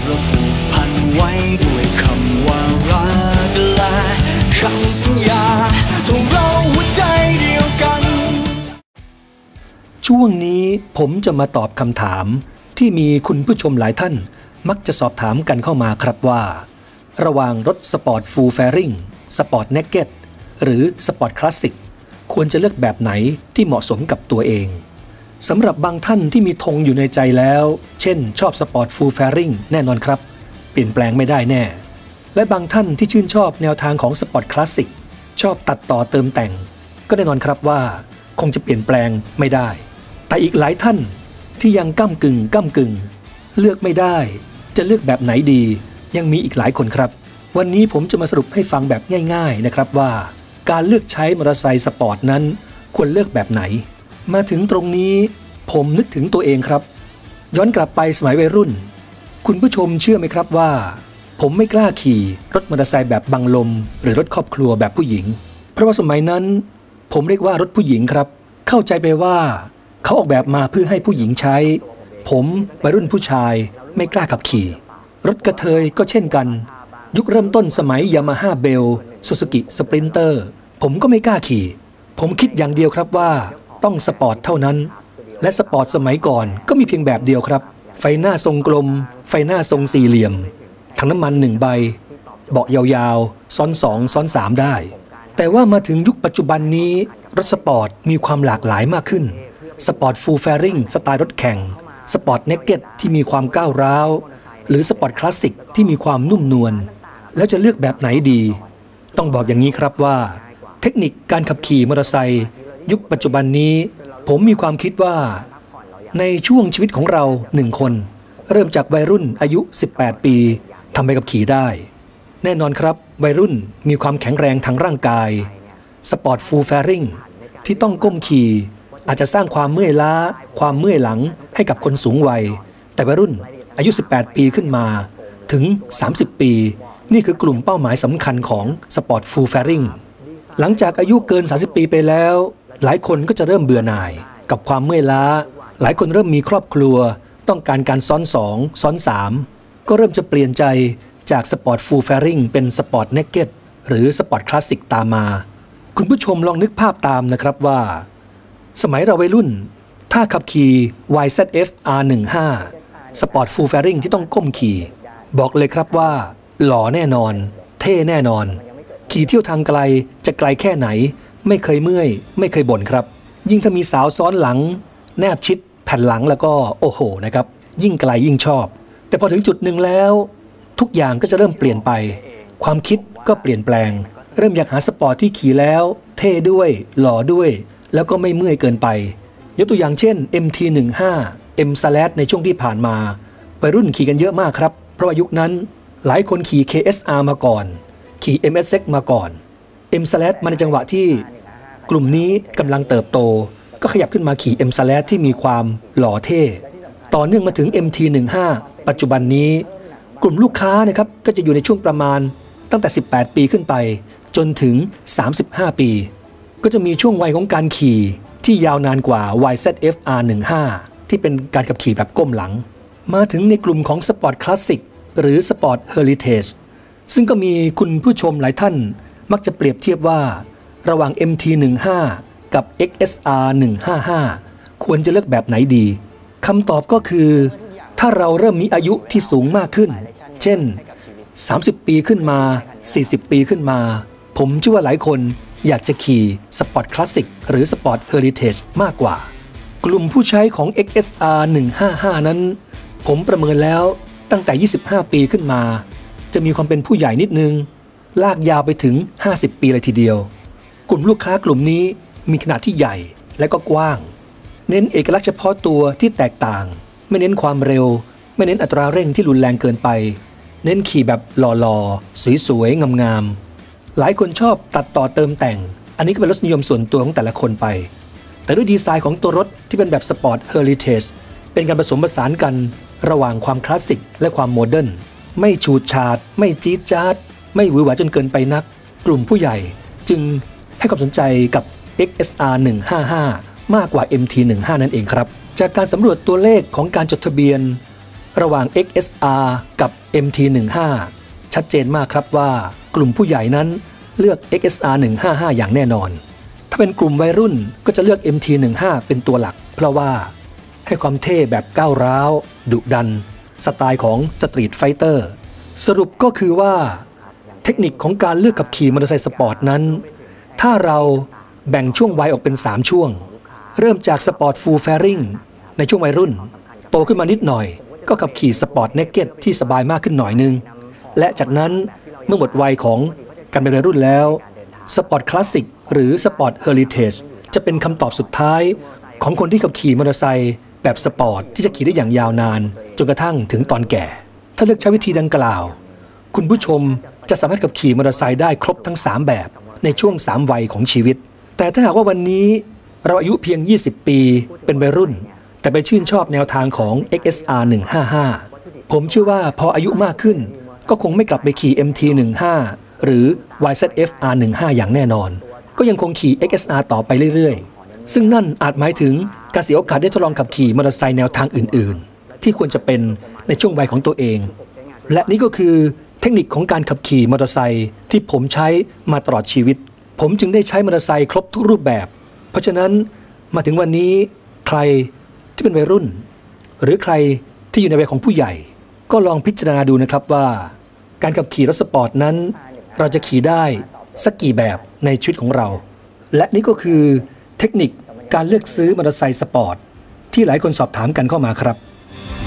เราผูกพันไว้ด้วยคำว่ารักและคำสัญญาทงเราหัวใจเดียวกันช่วงนี้ผมจะมาตอบคำถามที่มีคุณผู้ชมหลายท่านมักจะสอบถามกันเข้ามาครับว่าระหว่างรถสปอร์ตฟูลแฟริ่งสปอร์ตเนกเก็ตหรือสปอร์ตคลาสสิกควรจะเลือกแบบไหนที่เหมาะสมกับตัวเองสำหรับบางท่านที่มีธงอยู่ในใจแล้วเช่นชอบสปอร์ตฟูลแฟริ่งแน่นอนครับเปลี่ยนแปลงไม่ได้แน่และบางท่านที่ชื่นชอบแนวทางของสปอร์ตคลาสสิกชอบตัดต่อเติมแต่งก็แน่นอนครับว่าคงจะเปลี่ยนแปลงไม่ได้แต่อีกหลายท่านที่ยังก้ำกึ่งเลือกไม่ได้จะเลือกแบบไหนดียังมีอีกหลายคนครับวันนี้ผมจะมาสรุปให้ฟังแบบง่ายๆนะครับว่าการเลือกใช้มอเตอร์ไซค์สปอร์ตนั้นควรเลือกแบบไหนมาถึงตรงนี้ผมนึกถึงตัวเองครับย้อนกลับไปสมัยวัยรุ่นคุณผู้ชมเชื่อไหมครับว่าผมไม่กล้าขี่รถมอเตอร์ไซค์แบบบังลมหรือรถครอบครัวแบบผู้หญิงเพราะว่าสมัยนั้นผมเรียกว่ารถผู้หญิงครับเข้าใจไปว่าเขาออกแบบมาเพื่อให้ผู้หญิงใช้ผมวัยรุ่นผู้ชายไม่กล้าขับขี่รถกระเทยก็เช่นกันยุคเริ่มต้นสมัยยามาฮ่าเบลซูซูกิสปรินเตอร์ผมก็ไม่กล้าขี่ผมคิดอย่างเดียวครับว่าต้องสปอร์ตเท่านั้นและสปอร์ตสมัยก่อนก็มีเพียงแบบเดียวครับไฟหน้าทรงกลมไฟหน้าทรงสี่เหลี่ยมถังน้ำมัน1 ใบเบาะยาวๆซ้อน2ซ้อน3ได้แต่ว่ามาถึงยุคปัจจุบันนี้รถสปอร์ตมีความหลากหลายมากขึ้นสปอร์ตฟูลแฟริ่งสไตล์รถแข่งสปอร์ตเนกเก็ตที่มีความก้าวร้าวหรือสปอร์ตคลาสสิกที่มีความนุ่มนวลแล้วจะเลือกแบบไหนดีต้องบอกอย่างนี้ครับว่าเทคนิคการขับขี่มอเตอร์ไซค์ยุคปัจจุบันนี้ผมมีความคิดว่าในช่วงชีวิตของเรา1 คนเริ่มจากวัยรุ่นอายุ18 ปีทำใบขับขี่ได้แน่นอนครับวัยรุ่นมีความแข็งแรงทางร่างกายสปอร์ตฟูลแฟริ่งที่ต้องก้มขี่อาจจะสร้างความเมื่อยล้าความเมื่อยหลังให้กับคนสูงวัยแต่วัยรุ่นอายุ18 ปีขึ้นมาถึง30 ปีนี่คือกลุ่มเป้าหมายสำคัญของสปอร์ตฟูลแฟริ่งหลังจากอายุเกิน30 ปีไปแล้วหลายคนก็จะเริ่มเบื่อหน่ายกับความเมื่อยล้าหลายคนเริ่มมีครอบครัวต้องการการซ้อน2ซ้อน3ก็เริ่มจะเปลี่ยนใจจากสปอร์ตฟูลแฟริ่งเป็นสปอร์ตเนกเก็ตหรือสปอร์ตคลาสสิกตามมาคุณผู้ชมลองนึกภาพตามนะครับว่าสมัยเราวัยรุ่นถ้าขับขี่ YZF R15 สปอร์ตฟูลแฟริ่งที่ต้องก้มขี่บอกเลยครับว่าหล่อแน่นอนเท่แน่นอนขี่เที่ยวทางไกลจะไกลแค่ไหนไม่เคยเมื่อยไม่เคยบ่นครับยิ่งถ้ามีสาวซ้อนหลังแนบชิดแผ่นหลังแล้วก็โอ้โหนะครับยิ่งไกลยิ่งชอบแต่พอถึงจุดหนึ่งแล้วทุกอย่างก็จะเริ่มเปลี่ยนไปความคิดก็เปลี่ยนแปลงเริ่มอยากหาสปอร์ตที่ขี่แล้วเท่ด้วยหล่อด้วยแล้วก็ไม่เมื่อยเกินไปยกตัวอย่างเช่น MT15 M Slash ในช่วงที่ผ่านมาวัยรุ่นขี่กันเยอะมากครับเพราะว่ายุคนั้นหลายคนขี่ KSR มาก่อนขี่ MSX มาก่อน M Slash มาในจังหวะที่กลุ่มนี้กำลังเติบโตก็ขยับขึ้นมาขี่ M Slash ที่มีความหล่อเท่ต่อเนื่องมาถึง MT15 ปัจจุบันนี้กลุ่มลูกค้านะครับก็จะอยู่ในช่วงประมาณตั้งแต่18 ปีขึ้นไปจนถึง35 ปีก็จะมีช่วงวัยของการขี่ที่ยาวนานกว่า YZF R15 ที่เป็นการขับขี่แบบก้มหลังมาถึงในกลุ่มของสปอร์ตคลาสสิกหรือสปอร์ตเฮอริเทจซึ่งก็มีคุณผู้ชมหลายท่านมักจะเปรียบเทียบว่าระหว่าง MT15 กับ XSR 155ควรจะเลือกแบบไหนดีคำตอบก็คือถ้าเราเริ่มมีอายุที่สูงมากขึ้นเช่น30 ปีขึ้นมา40 ปีขึ้นมาผมเชื่อว่าหลายคนอยากจะขี่สปอร์ตคลาสสิกหรือสปอร์ตเฮอริเทจมากกว่ากลุ่มผู้ใช้ของ XSR 155นั้นผมประเมินแล้วตั้งแต่25 ปีขึ้นมาจะมีความเป็นผู้ใหญ่นิดนึงลากยาวไปถึง50 ปีเลยทีเดียวกลุ่มลูกค้ากลุ่มนี้มีขนาดที่ใหญ่และก็กว้างเน้นเอกลักษณ์เฉพาะตัวที่แตกต่างไม่เน้นความเร็วไม่เน้นอัตราเร่งที่รุนแรงเกินไปเน้นขี่แบบหล่อๆสวยๆงามๆหลายคนชอบตัดต่อเติมแต่งอันนี้ก็เป็นรสนิยมส่วนตัวของแต่ละคนไปแต่ด้วยดีไซน์ของตัวรถที่เป็นแบบสปอร์ตเฮอริเทจเป็นการผสมผสานกันระหว่างความคลาสสิกและความโมเดิร์นไม่ฉูดฉาดไม่จี๊ดจ๊าดไม่หวือหวาจนเกินไปนักกลุ่มผู้ใหญ่จึงให้ความสนใจกับ XSR 155มากกว่า MT15 นั่นเองครับจากการสำรวจตัวเลขของการจดทะเบียนระหว่าง XSR กับ MT15 ชัดเจนมากครับว่ากลุ่มผู้ใหญ่นั้นเลือก XSR 155อย่างแน่นอนถ้าเป็นกลุ่มวัยรุ่นก็จะเลือก MT15 เป็นตัวหลักเพราะว่าให้ความเท่แบบก้าวร้าวดุดันสไตล์ของสตรีทไฟเตอร์สรุปก็คือว่าเทคนิคของการเลือกขับขี่มอเตอร์ไซค์สปอร์ตนั้นถ้าเราแบ่งช่วงวัยออกเป็น3ช่วงเริ่มจากสปอร์ตฟูลแฟริงในช่วงวัยรุ่นโตขึ้นมานิดหน่อยก็ขับขี่สปอร์ตเนกเก็ตที่สบายมากขึ้นหน่อยนึงและจากนั้นเมื่อหมดวัยของการเป็นวัยรุ่นแล้วสปอร์ตคลาสสิกหรือสปอร์ตเฮอริเทจจะเป็นคำตอบสุดท้ายของคนที่ขับขี่มอเตอร์ไซค์แบบสปอร์ตที่จะขี่ได้อย่างยาวนานจนกระทั่งถึงตอนแก่ถ้าเลือกใช้วิธีดังกล่าวคุณผู้ชมจะสามารถขับขี่มอเตอร์ไซค์ได้ครบทั้ง3แบบในช่วง3วัยของชีวิตแต่ถ้าหากว่าวันนี้เราอายุเพียง20ปีเป็นวัยรุ่นแต่ไปชื่นชอบแนวทางของ XSR 155ผมเชื่อว่าพออายุมากขึ้นก็คงไม่กลับไปขี่ MT15 หรือ YZF R15 อย่างแน่นอนก็ยังคงขี่ XSR ต่อไปเรื่อยๆซึ่งนั่นอาจหมายถึงการเสียโอกาสได้ทดลองขับขี่มอเตอร์ไซค์แนวทางอื่นๆที่ควรจะเป็นในช่วงวัยของตัวเองและนี่ก็คือเทคนิคของการขับขี่มอเตอร์ไซค์ที่ผมใช้มาตลอดชีวิตผมจึงได้ใช้มอเตอร์ไซค์ครบทุกรูปแบบเพราะฉะนั้นมาถึงวันนี้ใครที่เป็นวัยรุ่นหรือใครที่อยู่ในวัยของผู้ใหญ่ก็ลองพิจารณาดูนะครับว่าการขับขี่รถสปอร์ตนั้นเราจะขี่ได้สักกี่แบบในชีวิตของเราและนี่ก็คือเทคนิคการเลือกซื้อมอเตอร์ไซค์สปอร์ตที่หลายคนสอบถามกันเข้ามาครับ